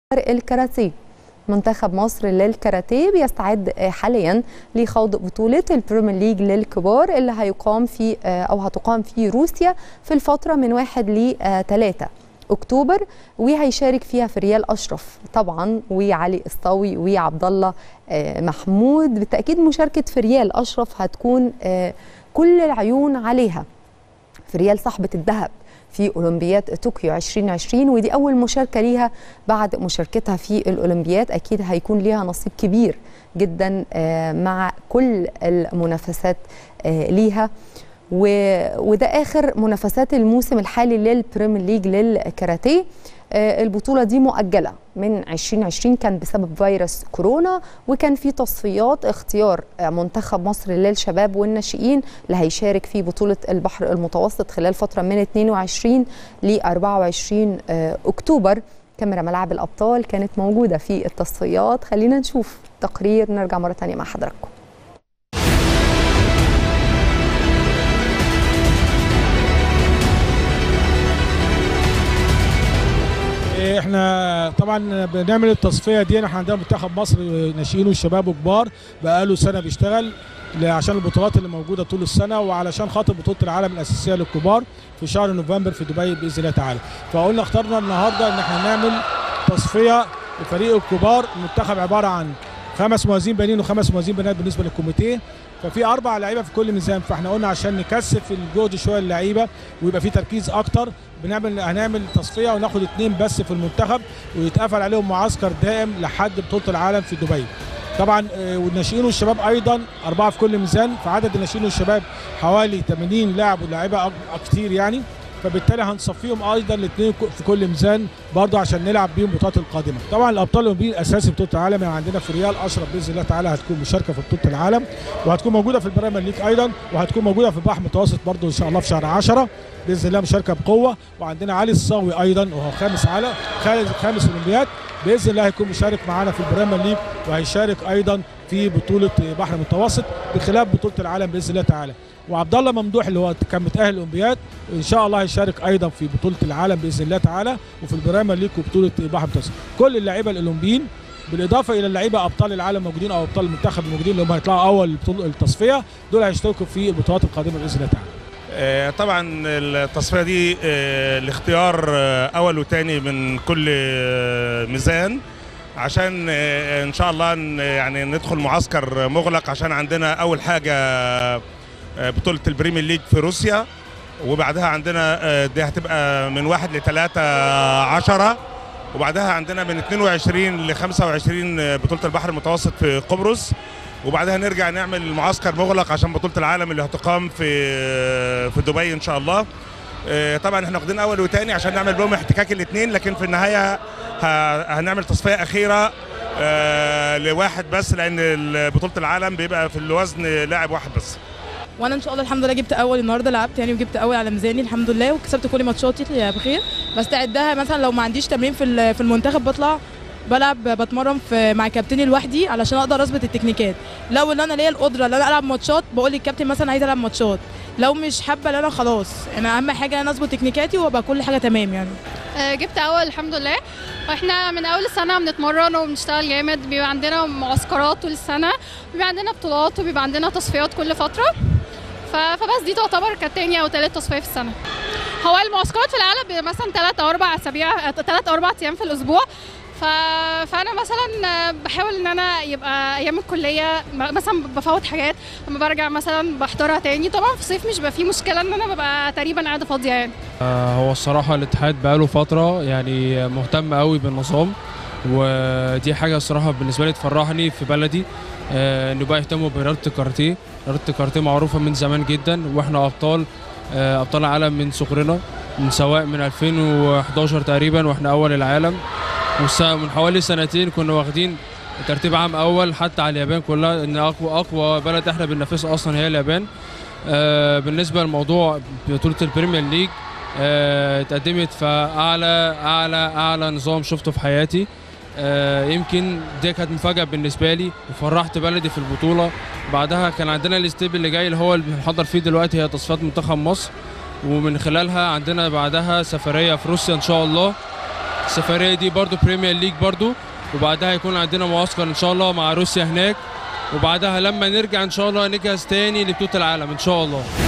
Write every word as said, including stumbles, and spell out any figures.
الكاراتيه. منتخب مصر للكاراتيه بيستعد حاليا لخوض بطولة البريمير ليج للكبار اللي هيقام في أو هتقام في روسيا في الفترة من واحد لثلاثة أكتوبر، وهيشارك فيها في ريال أشرف طبعا وعلي الصاوي وعبد الله محمود. بالتأكيد مشاركة في ريال أشرف هتكون كل العيون عليها. في ريال صاحبة الذهب في أولمبياد طوكيو ألفين وعشرين، ودي أول مشاركة ليها بعد مشاركتها في الأولمبياد. أكيد هيكون ليها نصيب كبير جدا مع كل المنافسات ليها، وده آخر منافسات الموسم الحالي للبريمير ليج للكاراتيه. البطولة دي مؤجلة من ألفين وعشرين كان بسبب فيروس كورونا، وكان في تصفيات اختيار منتخب مصر للشباب والناشئين اللي هيشارك في بطولة البحر المتوسط خلال فترة من اثنين وعشرين ل أربعة وعشرين أكتوبر. كاميرا ملاعب الأبطال كانت موجودة في التصفيات. خلينا نشوف تقرير نرجع مرة تانية مع حضراتكم. احنا طبعا بنعمل التصفيه دي. احنا عندنا منتخب مصر ناشئين والشباب وكبار بقاله سنه بيشتغل عشان البطولات اللي موجوده طول السنه، وعلشان خاطر بطوله العالم الاساسيه للكبار في شهر نوفمبر في دبي باذن الله تعالى. فقلنا اخترنا النهارده ان احنا نعمل تصفيه لفريق الكبار. المنتخب عباره عن خمس موازين بنين وخمس موازين بنات بالنسبه للكوميتيه، ففي اربع لعيبه في كل ميزان. فاحنا قلنا عشان نكثف الجهد شويه اللعيبه ويبقى في تركيز اكتر بنعمل هنعمل تصفيه وناخد اثنين بس في المنتخب ويتقفل عليهم معسكر دائم لحد بطوله العالم في دبي. طبعا والناشئين والشباب ايضا اربعه في كل ميزان، فعدد الناشئين والشباب حوالي ثمانين لاعب ولاعيبه كتير يعني، فبالتالي هنصفيهم ايضا الاثنين في كل ميزان برضه عشان نلعب بيهم البطولات القادمه. طبعا الابطال الاولمبيين الاساسي بطوله العالم يعني عندنا في ريال اشرف باذن الله تعالى هتكون مشاركه في بطوله العالم، وهتكون موجوده في البريمير ليج ايضا، وهتكون موجوده في البحر المتوسط برضه ان شاء الله في شهر عشرة باذن الله مشاركه بقوه. وعندنا علي الصاوي ايضا وهو خامس على خامس اولمبياد باذن الله هيكون مشارك معانا في البريمير ليج، وهيشارك ايضا في بطوله بحر المتوسط بخلاف بطوله العالم باذن الله تعالى. وعبد الله ممدوح اللي هو كان متاهل الاولمبياد ان شاء الله هيشارك ايضا في بطوله العالم باذن الله تعالى وفي البريمير ليج وبطوله بحر المتوسط. كل اللعيبه الاولمبيين بالاضافه الى اللعيبه ابطال العالم موجودين او ابطال المنتخب الموجودين اللي هم هيطلعوا اول التصفيه دول هيشتركوا في البطولات القادمه باذن الله تعالى. طبعا التصفيه دي الاختيار اول وثاني من كل ميزان عشان ان شاء الله يعني ندخل معسكر مغلق، عشان عندنا اول حاجه بطولة البريمير ليج في روسيا، وبعدها عندنا دي هتبقى من واحد لثلاثة عشرة، وبعدها عندنا من اثنين وعشرين لخمسة وعشرين بطولة البحر المتوسط في قبرص، وبعدها نرجع نعمل معسكر مغلق عشان بطولة العالم اللي هتقام في في دبي ان شاء الله. طبعا احنا واخدين اول وثاني عشان نعمل بهم احتكاك الاثنين، لكن في النهايه هنعمل تصفيه اخيره لواحد بس، لان بطولة العالم بيبقى في الوزن لاعب واحد بس. وانا ان شاء الله الحمد لله جبت اول النهارده، لعبت يعني وجبت اول على ميزاني الحمد لله، وكسبت كل ماتشاتي بخير. بستعدها مثلا لو ما عنديش تمرين في في المنتخب بطلع بلعب بتمرن في مع كابتني لوحدي علشان اقدر اظبط التكنيكات. لو ان انا ليا القدره ان انا العب ماتشات بقول للكابتن مثلا عايز العب ماتشات، لو مش حابه ان انا خلاص انا اهم حاجه انا اظبط تكنيكاتي وابقى كل حاجه تمام يعني. جبت اول الحمد لله، واحنا من اول السنه بنتمرن وبنشتغل جامد، بيبقى عندنا معسكرات طول السنه، بيبقى عندنا بطولات وبيبقى عندنا تصفيات كل فتره، فبس دي تعتبر كانت تاني او تالت تصفيه في السنه. هو المعسكرات في العالم مثلا ثلاث او اربع اسابيع ثلاث او اربع ايام في الاسبوع، ف... فانا مثلا بحاول ان انا يبقى ايام الكليه مثلا بفوت حاجات لما برجع مثلا بحضرها تاني. طبعا في الصيف مش بقى فيه مشكله ان انا ببقى تقريبا قاعده فاضيه يعني. هو الصراحه الاتحاد بقاله فتره يعني مهتم قوي بالنظام، ودي حاجه الصراحه بالنسبه لي تفرحني في بلدي انه بقى يهتموا برياضه الكاراتيه. رياضه الكاراتيه معروفه من زمان جدا، واحنا ابطال ابطال العالم من صغرنا، من سواء من ألفين وحداشر تقريبا واحنا اول العالم، ومن حوالي سنتين كنا واخدين ترتيب عام اول حتى على اليابان كلها، ان اقوى اقوى بلد احنا بننافسها اصلا هي اليابان. بالنسبه لموضوع بطوله البريمير ليج اتقدمت في اعلى اعلى اعلى نظام شفته في حياتي. يمكن دي كانت مفاجاه بالنسبه لي وفرحت بلدي في البطوله. بعدها كان عندنا الستيب اللي جاي اللي هو اللي بنحضر فيه دلوقتي هي تصفيات منتخب مصر، ومن خلالها عندنا بعدها سفريه في روسيا ان شاء الله. السفريه دي برضو بريمير ليج برضو، وبعدها هيكون عندنا معسكر ان شاء الله مع روسيا هناك، وبعدها لما نرجع ان شاء الله نجهز تاني لبطوله العالم ان شاء الله.